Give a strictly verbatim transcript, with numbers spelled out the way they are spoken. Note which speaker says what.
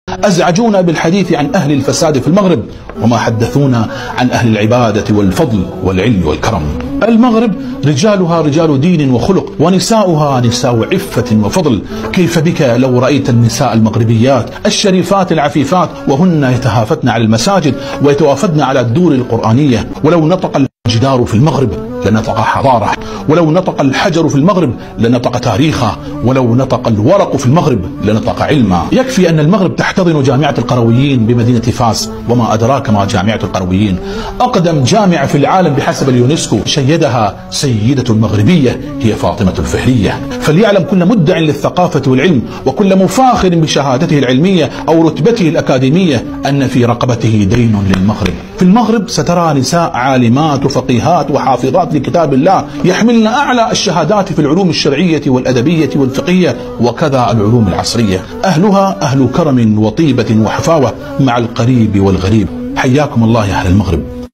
Speaker 1: أزعجونا بالحديث عن أهل الفساد في المغرب وما حدثونا عن أهل العبادة والفضل والعلم والكرم. المغرب رجالها رجال دين وخلق، ونساؤها نساء عفة وفضل. كيف بك لو رأيت النساء المغربيات الشريفات العفيفات وهن يتهافتن على المساجد ويتوافدن على الدور القرآنية؟ ولو نطق الجدار في المغرب لنطق حضارة، ولو نطق الحجر في المغرب لنطق تاريخا، ولو نطق الورق في المغرب لنطق علما. يكفي أن المغرب تحتضن جامعة القرويين بمدينة فاس، وما أدراك ما جامعة القرويين، أقدم جامعة في العالم بحسب اليونسكو، شيدها سيدة المغربية هي فاطمة الفهرية. فليعلم كل مدع للثقافة والعلم وكل مفاخر بشهادته العلمية أو رتبته الأكاديمية أن في رقبته دين للمغرب. في المغرب سترى نساء عالمات وفقيهات وحافظات لكتاب الله يحملن أعلى الشهادات في العلوم الشرعية والأدبية والفقهية وكذا العلوم العصرية. أهلها أهل كرم وطيبة وحفاوة مع القريب والغريب. حياكم الله يا أهل المغرب.